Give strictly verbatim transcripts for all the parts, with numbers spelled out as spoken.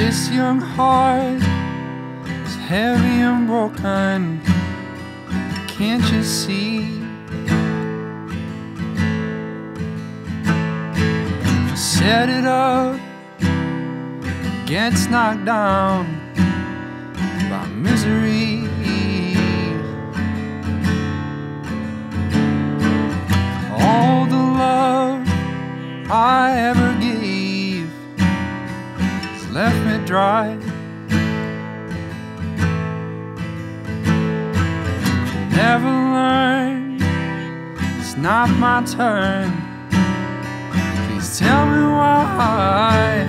This young heart is heavy and broken, can't you see? Set it up, gets knocked down by misery. All the love I ever gave has left me dry. Never learned, it's not my turn. Please tell me why.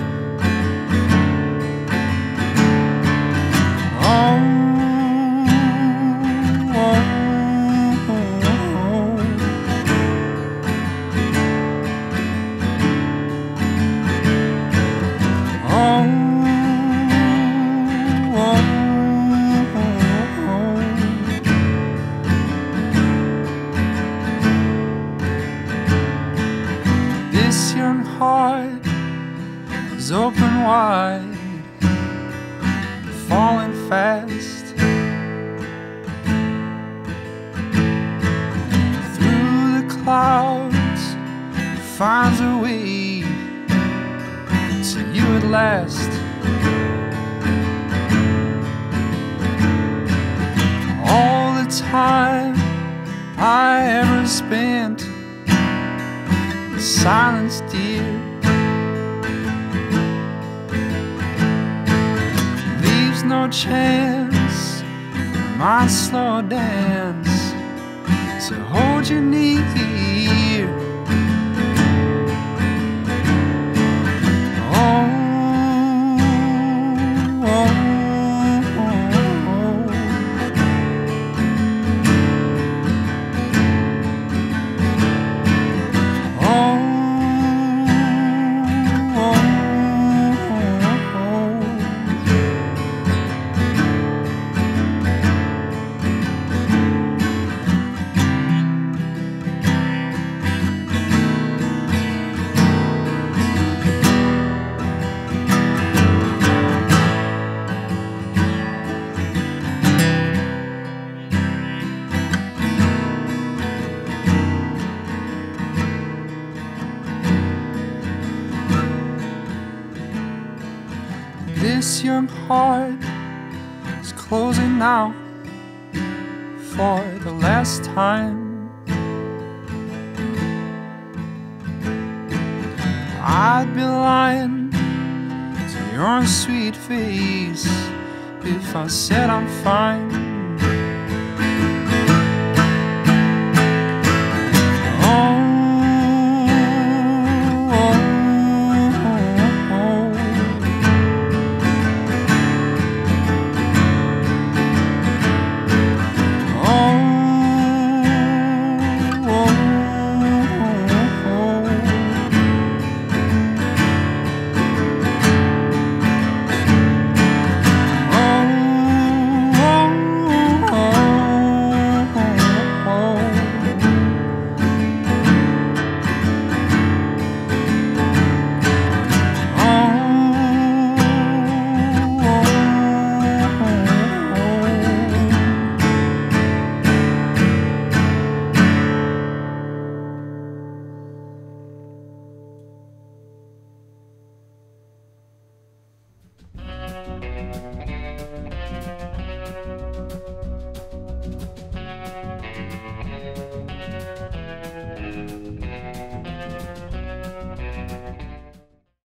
Oh, oh, oh. Oh, this young heart is open wide, falling fast. Through the clouds, it finds a way to you at last. All the time I ever spent in silence, dear, leaves no chance for my slow dance to hold you near. Oh, oh, oh, oh, this young heart is closing now for the last time. I'd be lying to your sweet face if I said I'm fine.